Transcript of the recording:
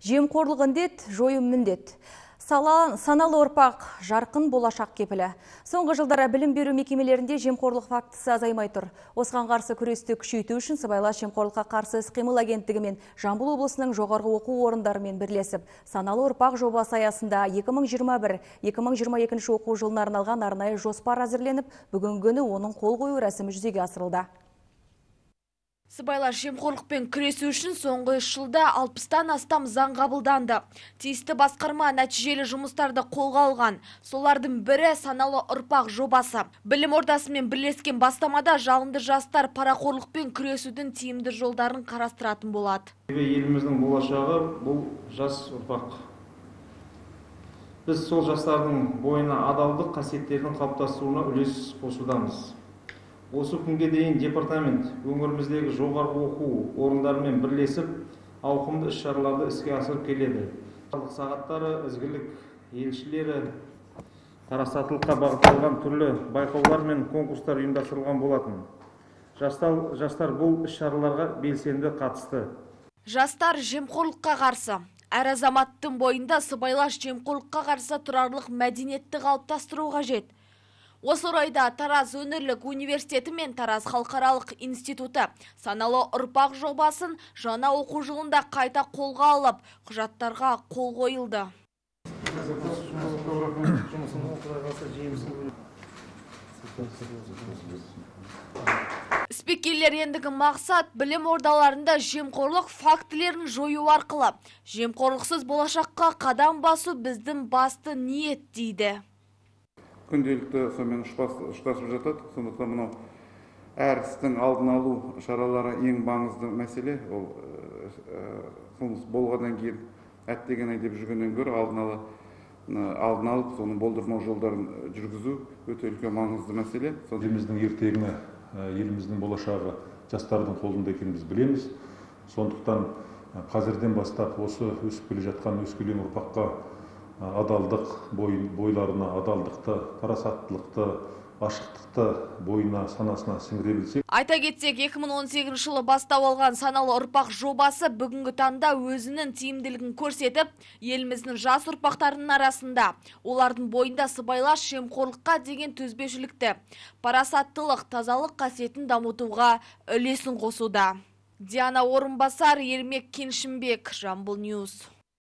Жемқорлық індет, жою міндет. Саналы ұрпақ, жарқын болашақ кепілі. Соңғы жылдары білім беру мекемелерінде жемқорлық фактісі азаймай тұр. Осыған қарсы күресті күшейту үшін сыбайлас жемқорлыққа қарсы іс-қимыл агенттігі мен Жамбыл облысының жоғарғы оқу орындарымен бірлесіп, саналы ұрпақ жобасы аясында 2021-2022 оқу жылына арналған арнайы жоспар әзірленіп, бүгінгі күні оның қол қою рәсімі жүзеге асырылды. Сыбайлас жемқорлықпен күресу үшін соңғы 3 жылда 60-тан астам заң қабылданды. Тиісті басқарма нәтижелі жұмыстарды қолға алған. Солардың бірі саналы ұрпақ жобасы. Білім ордасымен бірлескен бастамада жалынды жастар парақорлықпен күресудің тиімді жолдарын қарастыратын болады. Еліміздің болашағы бұл жас ұрпақ. Біз сол жастардың бойына адалдық қасиеттердің қалыптасуына үлес қосудамыз. Осы күнге дейін департамент өңіріміздегі жоғарғы оқу орындарымен бірлесіп, ауқымды іс-шараларды іске асырып келеді. Сағаттары, ізгілік елшілері, парасаттылыққа бағытталған түрлі байқаулар мен конкурстар ұйымдастырылған болатын. Жастар бұл іс-шараларға белсенді қатысты. Жастар жемқорлыққа қарсы. Әр азаматтың бойында сыбайлас жемқорлыққа қарсы тұрарлық мәдениетті қалыптастыру қажет. Осы орайда Тараз өңірлік университеті мен Тараз халықаралық институты саналы ұрпақ жобасын жаңа оқу жылында қайта қолға алып, құжаттарға қол қойылды. Спикерлер ендігі мақсат білім ордаларында жемқорлық фактілерін жою арқылы. Жемқорлықсыз болашаққа қадам басу біздің басты ниет дейді. Күнделікті сонымен ұштасып жатады. Сондықтан мынау әр істің алдын алу шаралары ең маңызды мәселе. Ол қылмыс болғаннан кейін әттеген-ай деп жүргеннен гөрі алдын алып, соның болдырмау жолдарын жүргізу өте үлкен маңызды мәселе. Еліміздің ертеңі, еліміздің болашағы жастардың қолында екенін біз білеміз. Сондықтан қазірден бастап осы өсіп келе жатқан өскелең ұрпаққа адалдық бойларына, адалдықты, парасаттылықты, ашықтықты бойына, санасына сіңіре білсек. Айта кетсек, 2018 жылы бастау алған саналы ұрпақ жобасы бүгінгі таңда өзінің тиімділігін көрсетіп, еліміздің жас ұрпақтарының арасында олардың бойында сыбайлас жемқорлыққа деген төзбеушілікті, парасаттылық, тазалық қасиетін дамытуға үлесін қосуда. Диана Орынбасар, Ермек Кеншімбек, Жамбыл Ньюс.